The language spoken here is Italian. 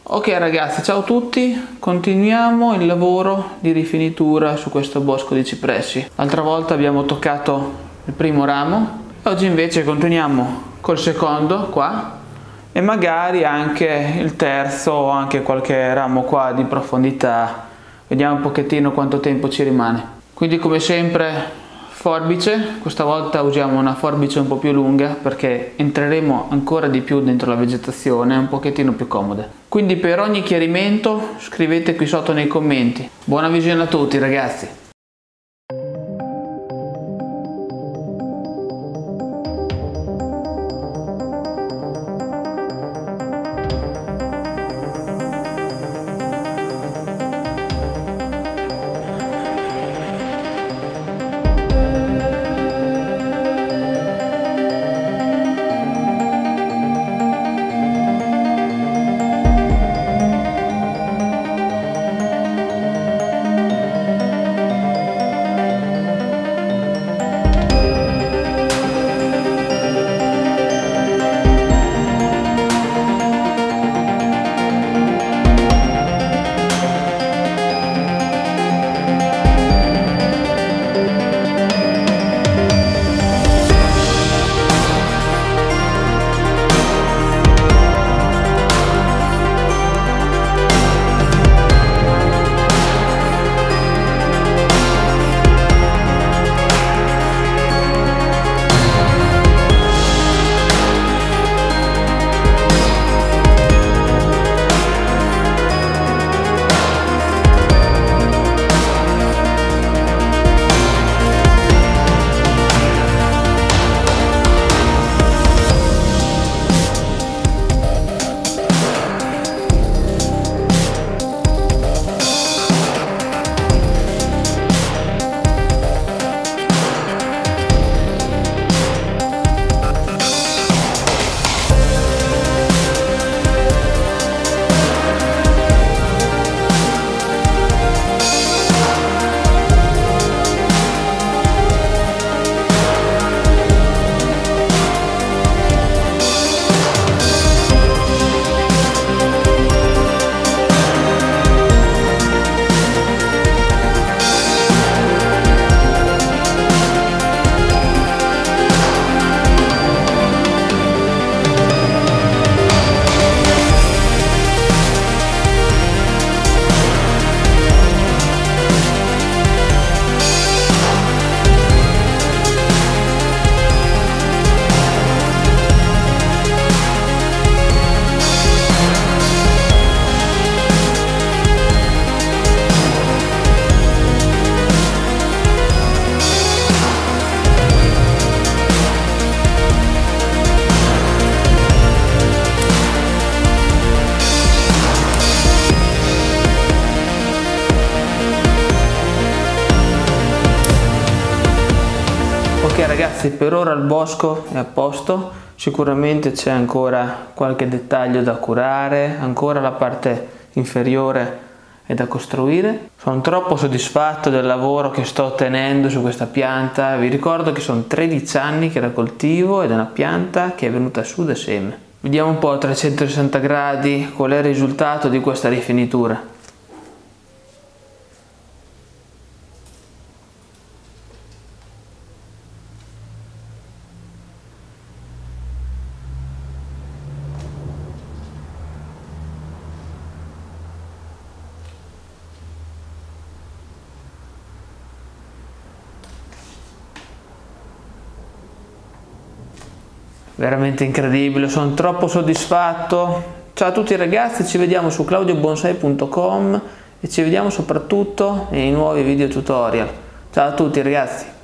Ok ragazzi, ciao a tutti, continuiamo il lavoro di rifinitura su questo bosco di cipressi. L'altra volta abbiamo toccato il primo ramo, oggi invece continuiamo col secondo qua e magari anche il terzo o anche qualche ramo qua di profondità. Vediamo un pochettino quanto tempo ci rimane. Quindi come sempre forbice, questa volta usiamo una forbice un po' più lunga perché entreremo ancora di più dentro la vegetazione, un pochettino più comode. Quindi per ogni chiarimento scrivete qui sotto nei commenti. Buona visione a tutti ragazzi! Ok ragazzi, per ora il bosco è a posto, sicuramente c'è ancora qualche dettaglio da curare, ancora la parte inferiore è da costruire. Sono troppo soddisfatto del lavoro che sto ottenendo su questa pianta. Vi ricordo che sono 13 anni che la coltivo ed è una pianta che è venuta su da seme. Vediamo un po' a 360 gradi qual è il risultato di questa rifinitura. Veramente incredibile, sono troppo soddisfatto. Ciao a tutti ragazzi, ci vediamo su claudiobonsai.com e ci vediamo soprattutto nei nuovi video tutorial. Ciao a tutti ragazzi.